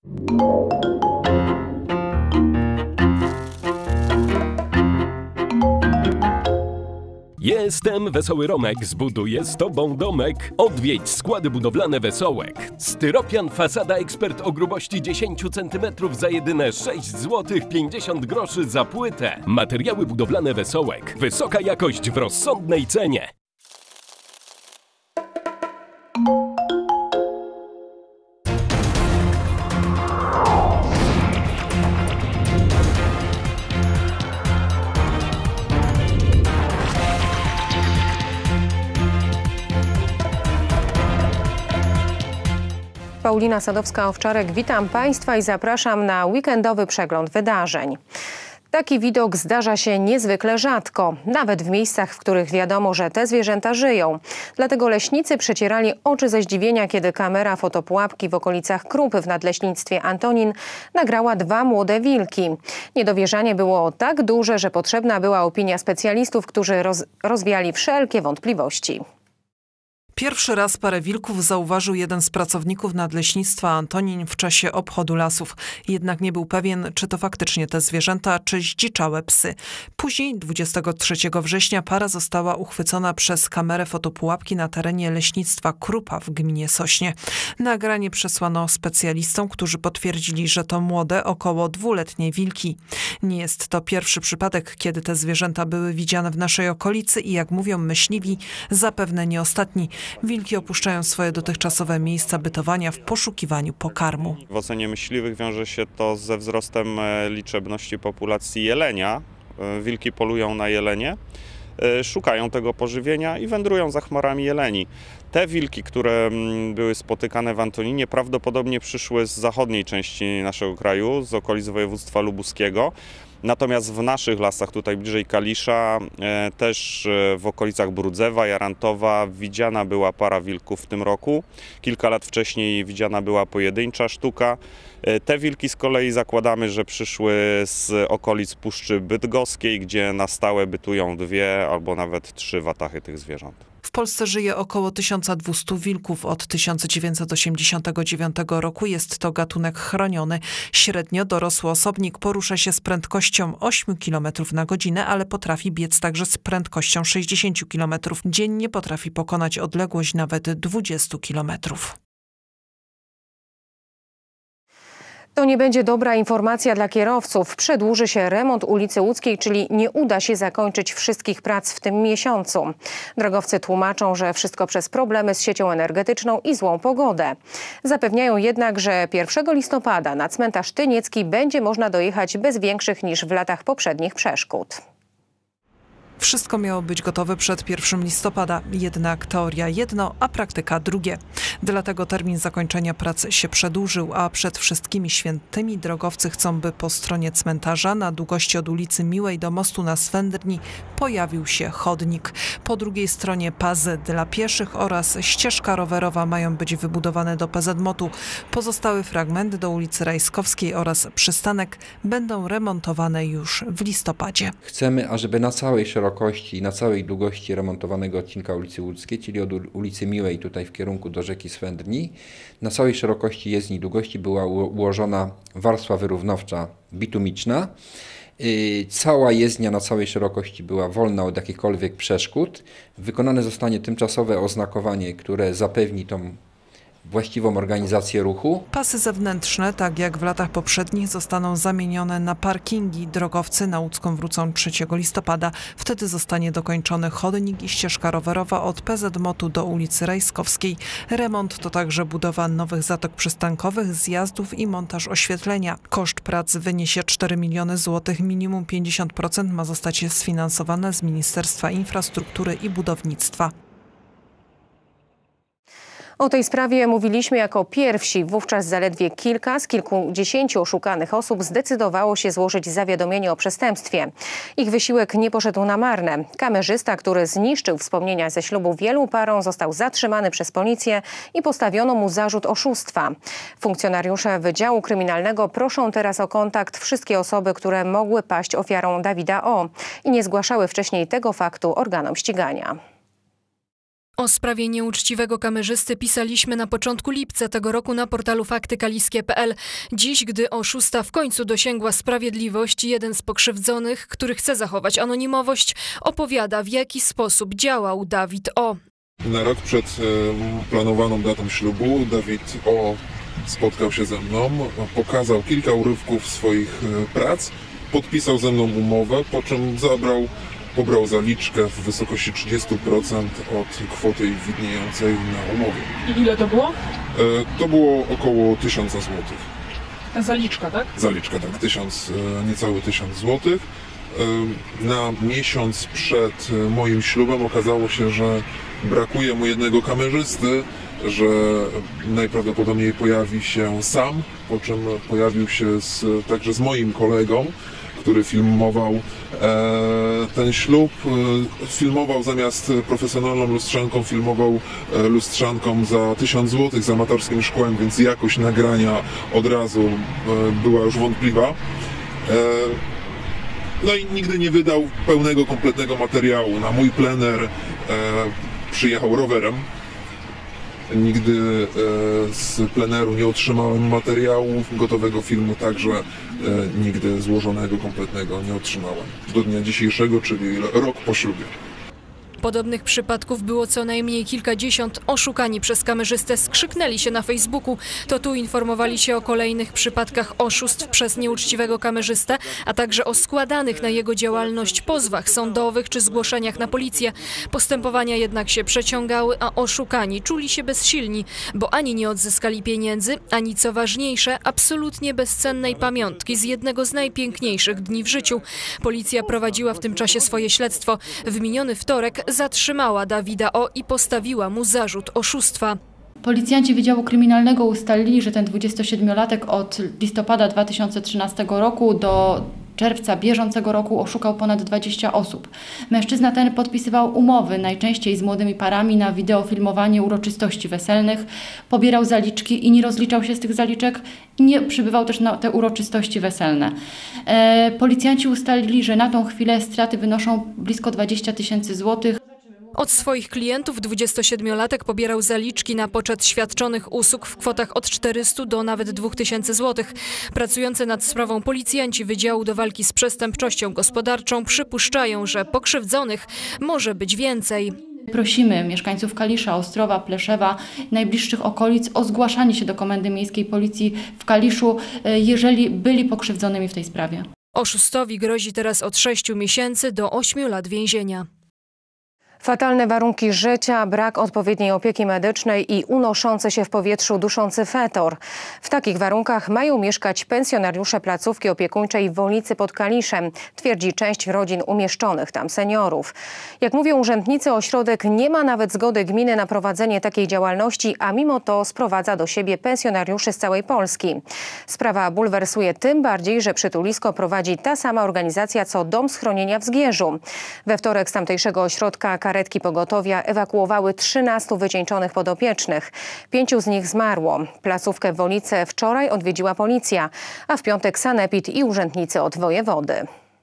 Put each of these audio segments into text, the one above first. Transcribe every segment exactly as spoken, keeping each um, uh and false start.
Jestem Wesoły Romek, zbuduję z tobą domek. Odwiedź składy budowlane Wesołek. Styropian Fasada Ekspert o grubości dziesięć centymetrów za jedyne sześć złotych pięćdziesiąt groszy za płytę. Materiały budowlane Wesołek. Wysoka jakość w rozsądnej cenie. Paulina Sadowska-Owczarek, witam Państwa i zapraszam na weekendowy przegląd wydarzeń. Taki widok zdarza się niezwykle rzadko, nawet w miejscach, w których wiadomo, że te zwierzęta żyją. Dlatego leśnicy przecierali oczy ze zdziwienia, kiedy kamera fotopułapki w okolicach Krupy w nadleśnictwie Antonin nagrała dwa młode wilki. Niedowierzanie było tak duże, że potrzebna była opinia specjalistów, którzy roz rozwiali wszelkie wątpliwości. Pierwszy raz parę wilków zauważył jeden z pracowników nadleśnictwa Antonin w czasie obchodu lasów. Jednak nie był pewien, czy to faktycznie te zwierzęta, czy zdziczałe psy. Później, dwudziestego trzeciego września, para została uchwycona przez kamerę fotopułapki na terenie leśnictwa Krupa w gminie Sośnie. Nagranie przesłano specjalistom, którzy potwierdzili, że to młode, około dwuletnie wilki. Nie jest to pierwszy przypadek, kiedy te zwierzęta były widziane w naszej okolicy i, jak mówią myśliwi, zapewne nie ostatni. Wilki opuszczają swoje dotychczasowe miejsca bytowania w poszukiwaniu pokarmu. W ocenie myśliwych wiąże się to ze wzrostem liczebności populacji jelenia. Wilki polują na jelenie, szukają tego pożywienia i wędrują za chmarami jeleni. Te wilki, które były spotykane w Antoninie, prawdopodobnie przyszły z zachodniej części naszego kraju, z okolic województwa lubuskiego. Natomiast w naszych lasach, tutaj bliżej Kalisza, też w okolicach Brudzewa, Jarantowa widziana była para wilków w tym roku. Kilka lat wcześniej widziana była pojedyncza sztuka. Te wilki z kolei zakładamy, że przyszły z okolic Puszczy Bydgoskiej, gdzie na stałe bytują dwie albo nawet trzy watachy tych zwierząt. W Polsce żyje około tysiąc dwieście wilków. Od tysiąc dziewięćset osiemdziesiątego dziewiątego roku jest to gatunek chroniony. Średnio dorosły osobnik porusza się z prędkością ośmiu kilometrów na godzinę, ale potrafi biec także z prędkością sześćdziesięciu kilometrów. Dziennie potrafi pokonać odległość nawet dwudziestu kilometrów. To nie będzie dobra informacja dla kierowców. Przedłuży się remont ulicy Łódzkiej, czyli nie uda się zakończyć wszystkich prac w tym miesiącu. Drogowcy tłumaczą, że wszystko przez problemy z siecią energetyczną i złą pogodę. Zapewniają jednak, że pierwszego listopada na cmentarz Tyniecki będzie można dojechać bez większych niż w latach poprzednich przeszkód. Wszystko miało być gotowe przed pierwszego listopada, jednak teoria jedno, a praktyka drugie. Dlatego termin zakończenia prac się przedłużył, a przed wszystkimi świętymi drogowcy chcą, by po stronie cmentarza na długości od ulicy Miłej do mostu na Swędrni pojawił się chodnik. Po drugiej stronie pazy dla pieszych oraz ścieżka rowerowa mają być wybudowane do P Z M-u. Pozostałe fragmenty do ulicy Rajskowskiej oraz przystanek będą remontowane już w listopadzie. Chcemy, ażeby na całej szerokości na całej długości remontowanego odcinka ulicy Łódzkiej, czyli od ulicy Miłej tutaj w kierunku do rzeki Swędrni, na całej szerokości jezdni długości była ułożona warstwa wyrównawcza bitumiczna. Cała jezdnia na całej szerokości była wolna od jakichkolwiek przeszkód. Wykonane zostanie tymczasowe oznakowanie, które zapewni tą właściwą organizację ruchu. Pasy zewnętrzne, tak jak w latach poprzednich, zostaną zamienione na parkingi. Drogowcy na Łódzką wrócą trzeciego listopada. Wtedy zostanie dokończony chodnik i ścieżka rowerowa od P Z M-u do ulicy Rajskowskiej. Remont to także budowa nowych zatok przystankowych, zjazdów i montaż oświetlenia. Koszt prac wyniesie cztery miliony złotych. Minimum pięćdziesiąt procent ma zostać sfinansowane z Ministerstwa Infrastruktury i Budownictwa. O tej sprawie mówiliśmy jako pierwsi. Wówczas zaledwie kilka z kilkudziesięciu oszukanych osób zdecydowało się złożyć zawiadomienie o przestępstwie. Ich wysiłek nie poszedł na marne. Kamerzysta, który zniszczył wspomnienia ze ślubu wielu parom, został zatrzymany przez policję i postawiono mu zarzut oszustwa. Funkcjonariusze Wydziału Kryminalnego proszą teraz o kontakt wszystkie osoby, które mogły paść ofiarą Dawida O. i nie zgłaszały wcześniej tego faktu organom ścigania. O sprawie nieuczciwego kamerzysty pisaliśmy na początku lipca tego roku na portalu fakty kaliskie kropka p l. Dziś, gdy oszusta w końcu dosięgła sprawiedliwości, jeden z pokrzywdzonych, który chce zachować anonimowość, opowiada, w jaki sposób działał Dawid O. Na rok przed e, planowaną datą ślubu Dawid O. spotkał się ze mną, pokazał kilka urywków swoich e, prac, podpisał ze mną umowę, po czym zabrał pobrał zaliczkę w wysokości trzydzieści procent od kwoty widniejącej na umowie. I ile to było? E, to było około tysiąc złotych. Ta zaliczka, tak? Zaliczka, tak, tysiąc, e, niecały tysiąc złotych. E, na miesiąc przed moim ślubem okazało się, że brakuje mu jednego kamerzysty, że najprawdopodobniej pojawi się sam, po czym pojawił się z, także z moim kolegą, który filmował e, ten ślub. E, filmował zamiast profesjonalną lustrzanką, filmował e, lustrzanką za tysiąc złotych z amatorskim szkłem, więc jakość nagrania od razu e, była już wątpliwa. E, no i nigdy nie wydał pełnego, kompletnego materiału. Na mój plener e, przyjechał rowerem. Nigdy e, z pleneru nie otrzymałem materiału gotowego filmu, także e, nigdy złożonego, kompletnego nie otrzymałem. Do dnia dzisiejszego, czyli rok po ślubie. Podobnych przypadków było co najmniej kilkadziesiąt. Oszukani przez kamerzystę skrzyknęli się na Facebooku. To tu informowali się o kolejnych przypadkach oszustw przez nieuczciwego kamerzystę, a także o składanych na jego działalność pozwach sądowych czy zgłoszeniach na policję. Postępowania jednak się przeciągały, a oszukani czuli się bezsilni, bo ani nie odzyskali pieniędzy, ani co ważniejsze, absolutnie bezcennej pamiątki z jednego z najpiękniejszych dni w życiu. Policja prowadziła w tym czasie swoje śledztwo. W miniony wtorek zatrzymała Dawida O. i postawiła mu zarzut oszustwa. Policjanci Wydziału Kryminalnego ustalili, że ten dwudziestosiedmiolatek od listopada dwa tysiące trzynastego roku do czerwca bieżącego roku oszukał ponad dwadzieścia osób. Mężczyzna ten podpisywał umowy, najczęściej z młodymi parami, na wideofilmowanie uroczystości weselnych, pobierał zaliczki i nie rozliczał się z tych zaliczek i nie przybywał też na te uroczystości weselne. E, policjanci ustalili, że na tą chwilę straty wynoszą blisko dwadzieścia tysięcy złotych. Od swoich klientów dwudziestosiedmiolatek pobierał zaliczki na poczet świadczonych usług w kwotach od czterystu do nawet dwóch tysięcy złotych. Pracujący nad sprawą policjanci Wydziału do Walki z Przestępczością Gospodarczą przypuszczają, że pokrzywdzonych może być więcej. Prosimy mieszkańców Kalisza, Ostrowa, Pleszewa, najbliższych okolic o zgłaszanie się do Komendy Miejskiej Policji w Kaliszu, jeżeli byli pokrzywdzonymi w tej sprawie. Oszustowi grozi teraz od sześciu miesięcy do ośmiu lat więzienia. Fatalne warunki życia, brak odpowiedniej opieki medycznej i unoszący się w powietrzu duszący fetor. W takich warunkach mają mieszkać pensjonariusze placówki opiekuńczej w Wolnicy pod Kaliszem, twierdzi część rodzin umieszczonych tam seniorów. Jak mówią urzędnicy, ośrodek nie ma nawet zgody gminy na prowadzenie takiej działalności, a mimo to sprowadza do siebie pensjonariuszy z całej Polski. Sprawa bulwersuje tym bardziej, że przytulisko prowadzi ta sama organizacja co dom schronienia w Zgierzu. We wtorek z tamtejszego ośrodka karetki pogotowia ewakuowały trzynastu wycieńczonych podopiecznych. Pięciu z nich zmarło. Placówkę w Wolice wczoraj odwiedziła policja, a w piątek sanepid i urzędnicy od wojewody.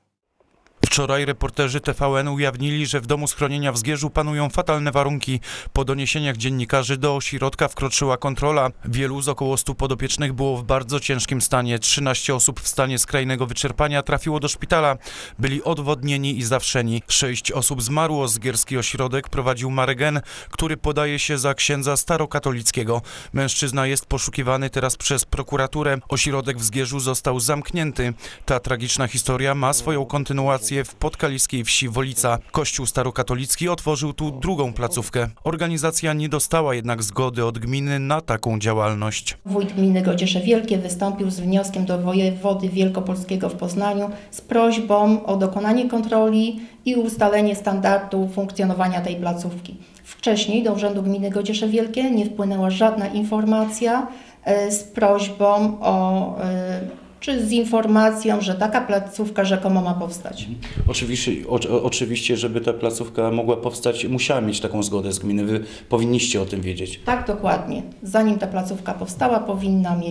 Wczoraj reporterzy T V N ujawnili, że w domu schronienia w Zgierzu panują fatalne warunki. Po doniesieniach dziennikarzy do ośrodka wkroczyła kontrola. Wielu z około stu podopiecznych było w bardzo ciężkim stanie. trzynaście osób w stanie skrajnego wyczerpania trafiło do szpitala. Byli odwodnieni i zawszeni. Sześć osób zmarło. Zgierski ośrodek prowadził Marek N., który podaje się za księdza starokatolickiego. Mężczyzna jest poszukiwany teraz przez prokuraturę. Ośrodek w Zgierzu został zamknięty. Ta tragiczna historia ma swoją kontynuację w podkaliskiej wsi Wolica. Kościół starokatolicki otworzył tu drugą placówkę. Organizacja nie dostała jednak zgody od gminy na taką działalność. Wójt gminy Grodziesze Wielkie wystąpił z wnioskiem do wojewody wielkopolskiego w Poznaniu z prośbą o dokonanie kontroli i ustalenie standardu funkcjonowania tej placówki. Wcześniej do Urzędu Gminy Grodziesze Wielkie nie wpłynęła żadna informacja z prośbą o czy z informacją, że taka placówka rzekomo ma powstać. Oczywiście, o, oczywiście, żeby ta placówka mogła powstać, musiała mieć taką zgodę z gminy. Wy powinniście o tym wiedzieć. Tak, dokładnie. Zanim ta placówka powstała, powinna mieć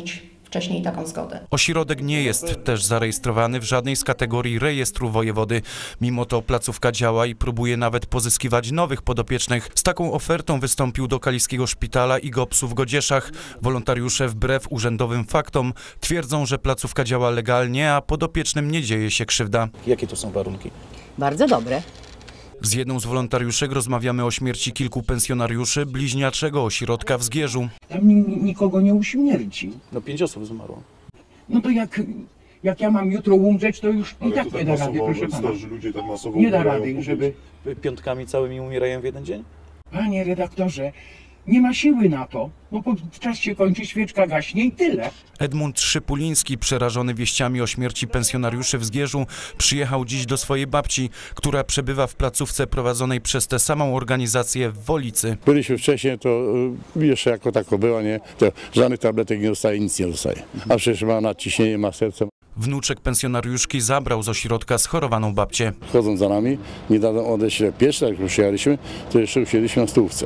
wcześniej taką zgodę. Ośrodek nie jest też zarejestrowany w żadnej z kategorii rejestru wojewody. Mimo to placówka działa i próbuje nawet pozyskiwać nowych podopiecznych. Z taką ofertą wystąpił do Kaliskiego Szpitala i GOPS-u w Godzieszach. Wolontariusze wbrew urzędowym faktom twierdzą, że placówka działa legalnie, a podopiecznym nie dzieje się krzywda. Jakie to są warunki? Bardzo dobre. Z jedną z wolontariuszek rozmawiamy o śmierci kilku pensjonariuszy bliźniaczego ośrodka w Zgierzu. Tam nikogo nie uśmiercił. No pięć osób zmarło. No to jak, jak ja mam jutro umrzeć, to już i tak nie da rady, proszę pana. Ludzie tak masowo Nie da rady, żeby... Piątkami całymi umierają w jeden dzień? Panie redaktorze, nie ma siły na to, bo czas się kończy, świeczka gaśnie i tyle. Edmund Szypuliński, przerażony wieściami o śmierci pensjonariuszy w Zgierzu, przyjechał dziś do swojej babci, która przebywa w placówce prowadzonej przez tę samą organizację w Wolicy. Byliśmy wcześniej, to jeszcze jako tako było, nie? To żadnych tabletek nie dostaje, nic nie dostaje. A przecież ma nadciśnienie, ma serce. Wnuczek pensjonariuszki zabrał z ośrodka schorowaną babcię. Chodzą za nami, nie dadzą odejść. Pierwszy jak już przyjechaliśmy, to jeszcze usiedliśmy na stołówce.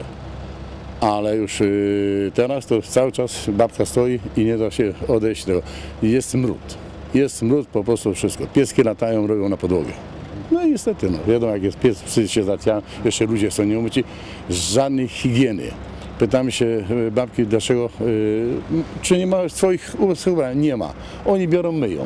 Ale już yy, teraz to cały czas babka stoi i nie da się odejść. Do... Jest smród. Jest smród, po prostu wszystko. Pieski latają, robią na podłogę. No i niestety, no, wiadomo jak jest pies, psy się zatiają, jeszcze ludzie są nieumyci. Żadnej higieny. Pytamy się babki, dlaczego, yy, czy nie ma swoich ubrań? Nie ma. Oni biorą, myją.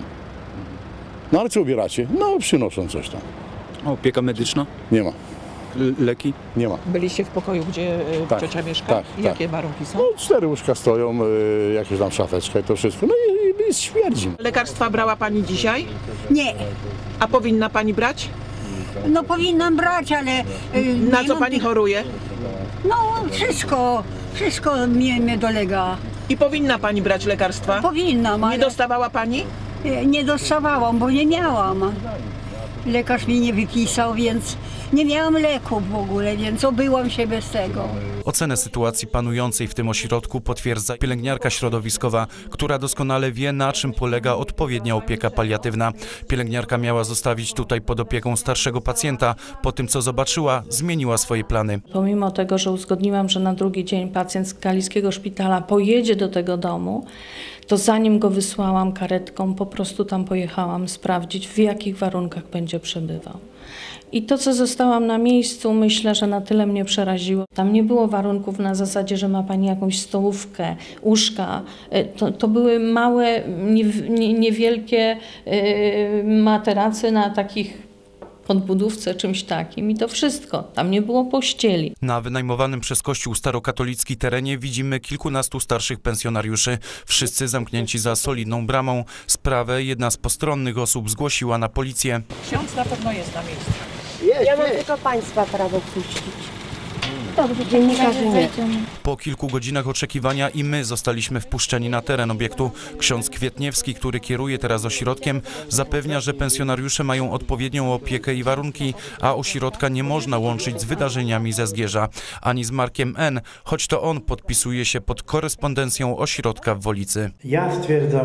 No ale co ubieracie? No przynoszą coś tam. A opieka medyczna? Nie ma. Leki? Nie ma. Byliście w pokoju, gdzie tak, ciocia mieszka? Tak, I jakie tak. warunki są? No, cztery łóżka stoją, y, jakieś tam szafeczka i to wszystko. No i, i jest śmierdzi. Lekarstwa brała pani dzisiaj? Nie. A powinna pani brać? No powinnam brać, ale... y, Na nie co mam pani tych- choruje? No wszystko, wszystko mnie, mnie dolega. I powinna pani brać lekarstwa? Powinnam, ale... Nie dostawała pani? Y, Nie dostawałam, bo nie miałam. Lekarz mi nie wypisał, więc nie miałam leków w ogóle, więc obyłam się bez tego. Ocenę sytuacji panującej w tym ośrodku potwierdza pielęgniarka środowiskowa, która doskonale wie, na czym polega odpowiednia opieka paliatywna. Pielęgniarka miała zostawić tutaj pod opieką starszego pacjenta. Po tym, co zobaczyła, zmieniła swoje plany. Pomimo tego, że uzgodniłam, że na drugi dzień pacjent z Kaliskiego Szpitala pojedzie do tego domu, to zanim go wysłałam karetką, po prostu tam pojechałam sprawdzić, w jakich warunkach będzie przebywał. I to, co zostałam na miejscu, myślę, że na tyle mnie przeraziło. Tam nie było warunków na zasadzie, że ma pani jakąś stołówkę, łóżka. To, to były małe, nie, nie, niewielkie yy, materace na takich podbudówce, czymś takim i to wszystko. Tam nie było pościeli. Na wynajmowanym przez Kościół starokatolicki terenie widzimy kilkunastu starszych pensjonariuszy. Wszyscy zamknięci za solidną bramą. Sprawę jedna z postronnych osób zgłosiła na policję. Ksiądz na pewno jest na miejscu. Jest, ja mam jest. Tylko państwa prawo puścić. Dobrze, dziennikarzy nie. Po kilku godzinach oczekiwania i my zostaliśmy wpuszczeni na teren obiektu. Ksiądz Kwietniewski, który kieruje teraz ośrodkiem, zapewnia, że pensjonariusze mają odpowiednią opiekę i warunki, a ośrodka nie można łączyć z wydarzeniami ze Zgierza, ani z Markiem N., choć to on podpisuje się pod korespondencją ośrodka w Wolicy. Ja stwierdzam,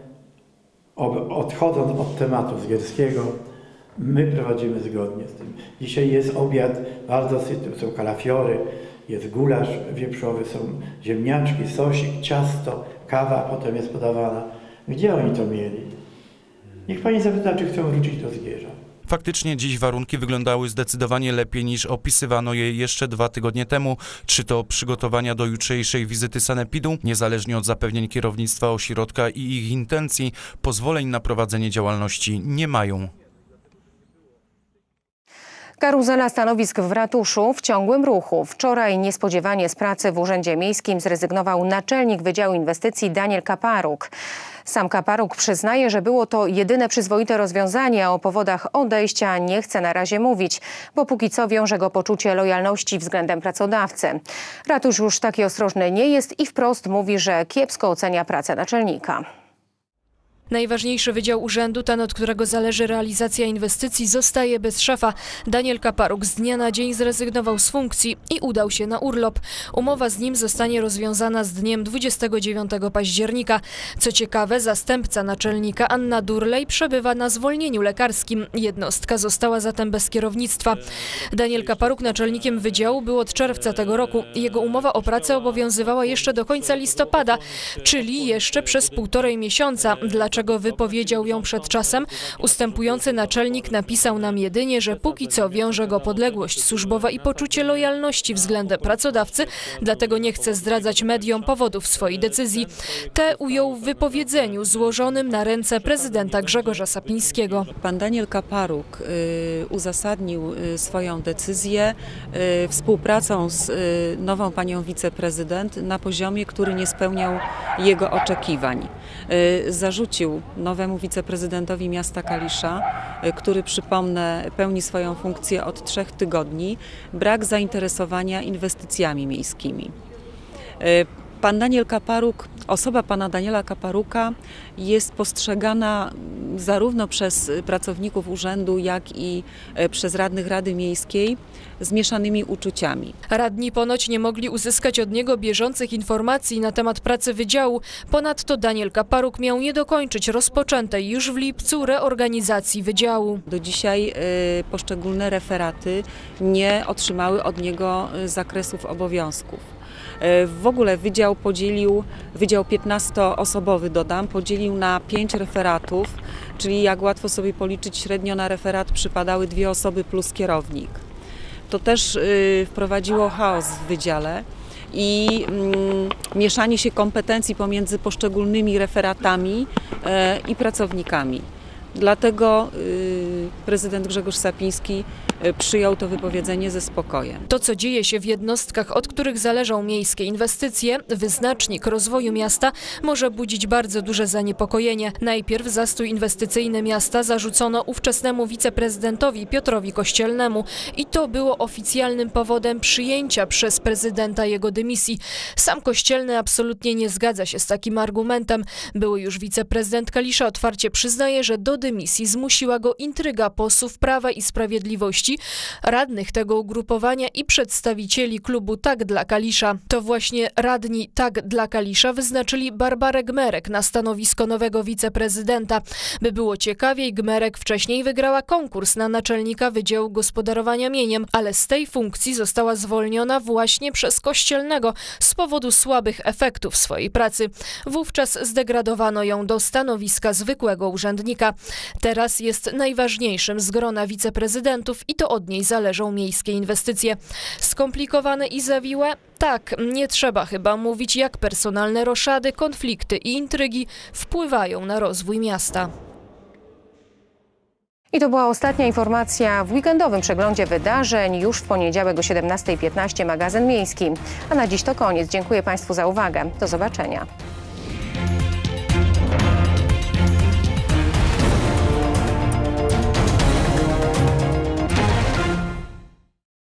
odchodząc od tematu zgierskiego, my prowadzimy zgodnie z tym. Dzisiaj jest obiad bardzo syty, są kalafiory, jest gulasz wieprzowy, są ziemniaczki, sosik, ciasto, kawa potem jest podawana. Gdzie oni to mieli? Niech pani zapyta, czy chcą wrócić do Zgierza. Faktycznie dziś warunki wyglądały zdecydowanie lepiej niż opisywano je jeszcze dwa tygodnie temu. Czy to przygotowania do jutrzejszej wizyty sanepidu, niezależnie od zapewnień kierownictwa ośrodka i ich intencji, pozwoleń na prowadzenie działalności nie mają. Karuzela stanowisk w ratuszu w ciągłym ruchu. Wczoraj niespodziewanie z pracy w Urzędzie Miejskim zrezygnował naczelnik Wydziału Inwestycji Daniel Kaparuk. Sam Kaparuk przyznaje, że było to jedyne przyzwoite rozwiązanie, a o powodach odejścia nie chce na razie mówić, bo póki co wiąże go poczucie lojalności względem pracodawcy. Ratusz już taki ostrożny nie jest i wprost mówi, że kiepsko ocenia pracę naczelnika. Najważniejszy wydział urzędu, ten od którego zależy realizacja inwestycji, zostaje bez szefa. Daniel Kaparuk z dnia na dzień zrezygnował z funkcji i udał się na urlop. Umowa z nim zostanie rozwiązana z dniem dwudziestego dziewiątego października. Co ciekawe, zastępca naczelnika Anna Durlej przebywa na zwolnieniu lekarskim. Jednostka została zatem bez kierownictwa. Daniel Kaparuk naczelnikiem wydziału był od czerwca tego roku. Jego umowa o pracę obowiązywała jeszcze do końca listopada, czyli jeszcze przez półtorej miesiąca. Dlaczego wypowiedział ją przed czasem? Ustępujący naczelnik napisał nam jedynie, że póki co wiąże go podległość służbowa i poczucie lojalności względem pracodawcy, dlatego nie chce zdradzać mediom powodów swojej decyzji. Te ujął w wypowiedzeniu złożonym na ręce prezydenta Grzegorza Sapińskiego. Pan Daniel Kaparuk y, uzasadnił y, swoją decyzję y, współpracą z y, nową panią wiceprezydent na poziomie, który nie spełniał jego oczekiwań. Y, zarzucił nowemu wiceprezydentowi miasta Kalisza, y, który, przypomnę, pełni swoją funkcję od trzech tygodni, brak zainteresowania inwestycjami miejskimi. Y, Pan Daniel Kaparuk, osoba pana Daniela Kaparuka jest postrzegana zarówno przez pracowników urzędu, jak i przez radnych Rady Miejskiej z mieszanymi uczuciami. Radni ponoć nie mogli uzyskać od niego bieżących informacji na temat pracy wydziału. Ponadto Daniel Kaparuk miał nie dokończyć rozpoczętej już w lipcu reorganizacji wydziału. Do dzisiaj y, poszczególne referaty nie otrzymały od niego zakresów obowiązków. W ogóle wydział podzielił, wydział piętnastoosobowy dodam, podzielił na pięć referatów, czyli jak łatwo sobie policzyć, średnio na referat przypadały dwie osoby plus kierownik. To też y, wprowadziło chaos w wydziale i y, mieszanie się kompetencji pomiędzy poszczególnymi referatami y, i pracownikami. Dlatego y, prezydent Grzegorz Sapiński y, przyjął to wypowiedzenie ze spokojem. To, co dzieje się w jednostkach, od których zależą miejskie inwestycje, wyznacznik rozwoju miasta, może budzić bardzo duże zaniepokojenie. Najpierw zastój inwestycyjny miasta zarzucono ówczesnemu wiceprezydentowi Piotrowi Kościelnemu i to było oficjalnym powodem przyjęcia przez prezydenta jego dymisji. Sam Kościelny absolutnie nie zgadza się z takim argumentem. Były już wiceprezydent Kalisza otwarcie przyznaje, że do dymisji zmusiła go intryga posłów Prawa i Sprawiedliwości, radnych tego ugrupowania i przedstawicieli klubu Tak dla Kalisza. To właśnie radni Tak dla Kalisza wyznaczyli Barbarę Gmerek na stanowisko nowego wiceprezydenta. By było ciekawiej, Gmerek wcześniej wygrała konkurs na naczelnika Wydziału Gospodarowania Mieniem, ale z tej funkcji została zwolniona właśnie przez Kościelnego z powodu słabych efektów swojej pracy. Wówczas zdegradowano ją do stanowiska zwykłego urzędnika. Teraz jest najważniejszym z grona wiceprezydentów i to od niej zależą miejskie inwestycje. Skomplikowane i zawiłe? Tak, nie trzeba chyba mówić, jak personalne roszady, konflikty i intrygi wpływają na rozwój miasta. I to była ostatnia informacja w weekendowym przeglądzie wydarzeń. Już w poniedziałek o siedemnastej piętnaście magazyn miejski. A na dziś to koniec. Dziękuję Państwu za uwagę. Do zobaczenia.